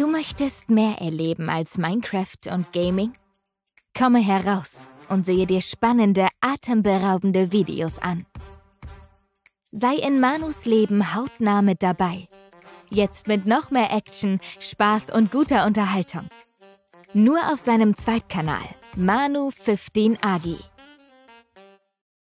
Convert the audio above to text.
Du möchtest mehr erleben als Minecraft und Gaming? Komme heraus und sehe dir spannende, atemberaubende Videos an. Sei in Manus Leben hautnah mit dabei. Jetzt mit noch mehr Action, Spaß und guter Unterhaltung. Nur auf seinem Zweitkanal Manu 15 Agi.